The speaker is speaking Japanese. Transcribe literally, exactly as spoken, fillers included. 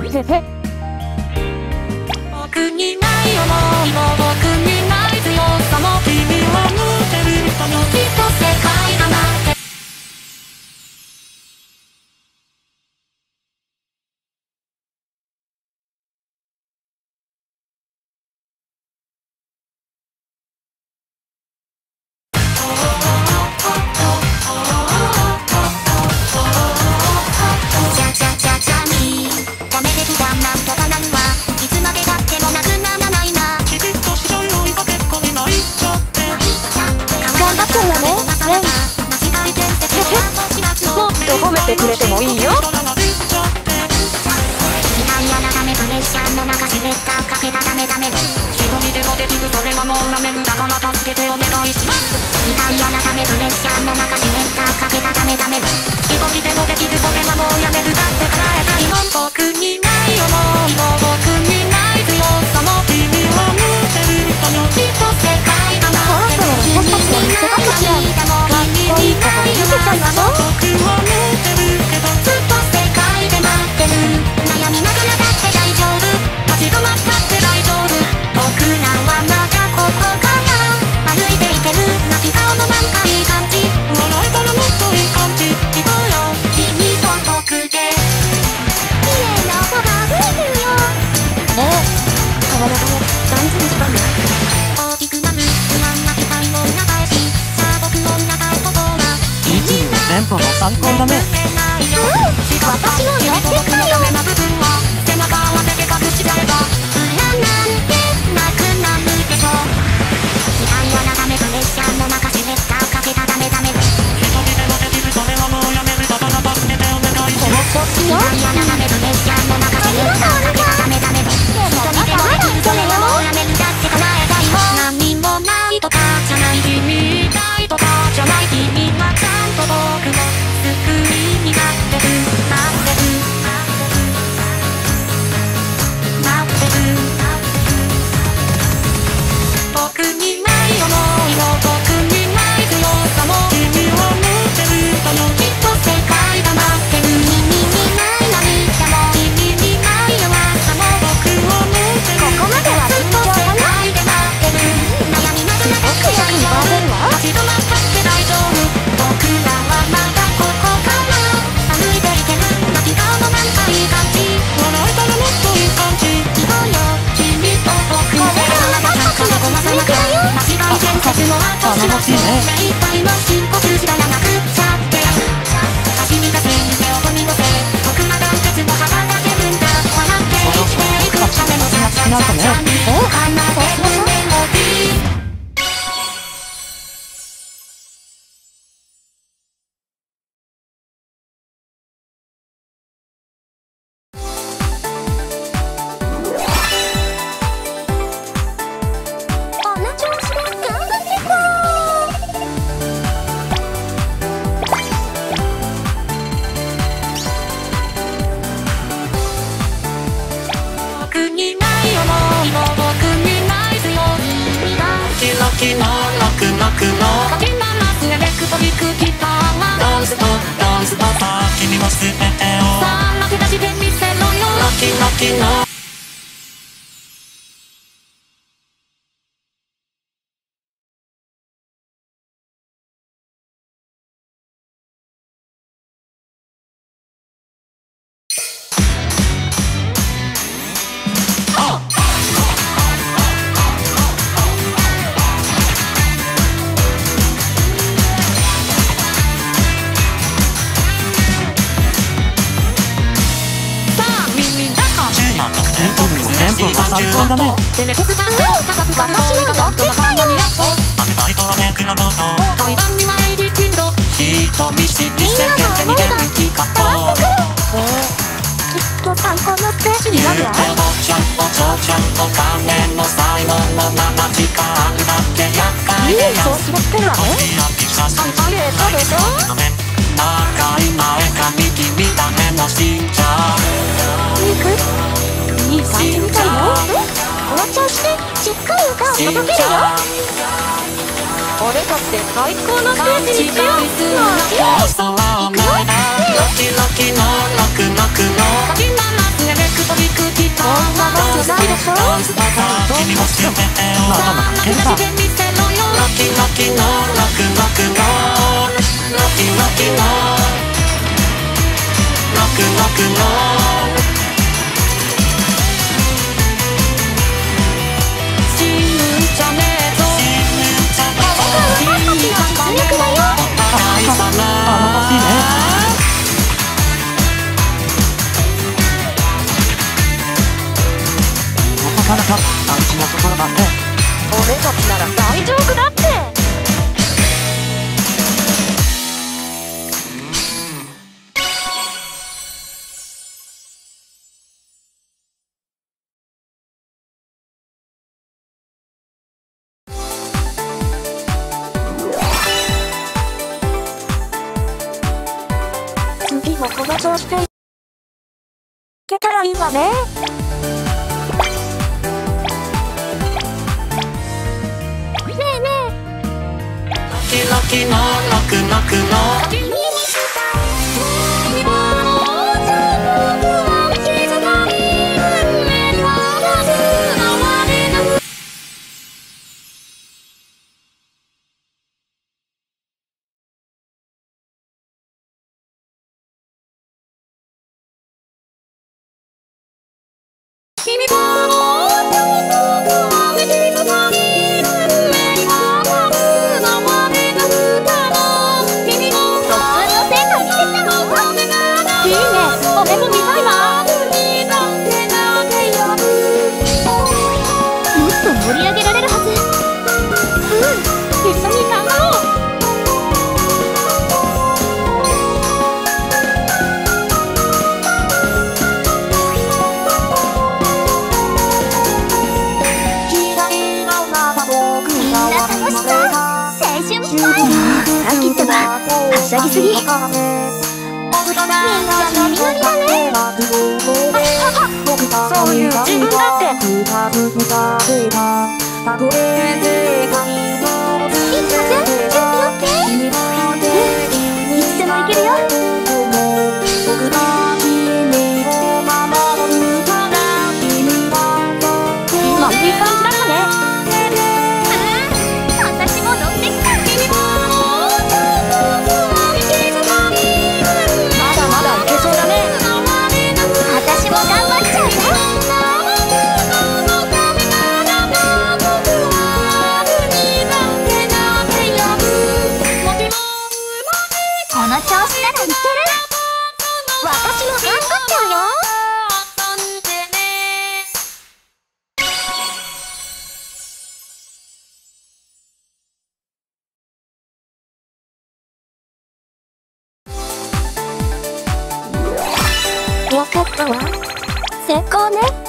へへ。 僕にない想いも僕にない強さも君は持ってる人よ。きっと世界が待って。 褒めてくれてもいいよ。 時間やなためプレッシャーの中しれったかけたダメダメ。一人でもできるそれはもうダメだから助けてお願いします。時間やなためプレッシャーの中しれったかけたダメダメ。一人でもできるそれはもうやめるだって叶えたいもん。僕にない想いも僕にない強さも君は持ってる人よ。きっと世界が待ってる。君にない涙も君にない弱さも僕は持ってるけどずっと世界で待ってる。悩みながらだって大丈夫。立ち止まったって大丈夫。僕らはまだここから歩いていける。泣き顔のなんかいい感じ。笑えたらもっといい感じ。行こうよ君と僕で。綺麗な音が吹いてるよ。 ねえ体が断然したんだ。 大きくなる不安な期待の裏返し。さあ僕の願い事はイーチーのテンポの参考だね。 私もやってたよ。背中合わせて隠しちゃえば不安なんてなくなるでしょ。時間やなためプレッシャーの中しれったかけたダメダメ。一人でもできるそれはもうやめるだから助けてお願いします。時間やなためプレッシャーの中しれったかけたダメダメ。一人でもできるそれはもうやめるだって叶えたいもん。何もないとかじゃない君みたいとかじゃない。君はちゃんと僕の救いになってる。待ってる待ってる。僕にない想いも僕にない強さも君は持ってる人よ。きっと世界が待ってる。君にない涙も君にない弱さも僕は持ってる。 ここまではずっと世界で待ってる。悩みながらだって大丈夫。立ち止まったって大丈夫。僕らはまだここから歩いていける。泣き顔のなんかいい感じ。笑えたらもっといい感じ。行こうよ君と僕で。間違い建設の後知らず目いっぱいの深呼吸したらなくちゃって走り出せ夢を踏み乗せ僕ら団結の羽ばたけるんだ。笑って生きていくためのささささに奏でるメロディー。キのロクロクのかき鳴らすエレクトリックギターがダンスとダンスとさあ君も全てをさあ負け出してみせろよ。ロキロキの最高だね。 テレポスターを高く私もやってたよ。雨バイトはネクラボート対岸に参りきろ。人見知り世間で逃げる気かと。 きっと最高のステージになるわ。 おちゃんお嬢ちゃんお金の才能のまま時間だけ厄介でやそうしろってるわね。 最高でそうでしょ。赤い前髪君だけの信者。 いいくいい感じみたいよ。この調子でしっかり歌を届けるよ。俺たちで最高のステージにしよう。もういい。 ロキロキのロクロクのかき鳴らすエレクトリけるか。 ロキロキのロクロクのロキロキのロクロクの死ぬんじゃねえぞ。死ぬんじゃねえぞ。 私たちの実力だよ。 あの年ね。なかなか大事なところだね。 俺たちなら大丈夫だって。次もこの調子でいけたらいいわね。 ロキロキのロクロクの君もさっきってばはしゃぎすぎ。みんなノリノリだね。そういう自分だって。いいかぜ、準備 オーケー？ うん、いつでもいけるよ。今いい感じだったね。私も乗ってきた。まだまだいけそうだね。私も頑張っちゃうね。この調子ならいける。私も頑張っちゃうよ。よかったわ。成功ね。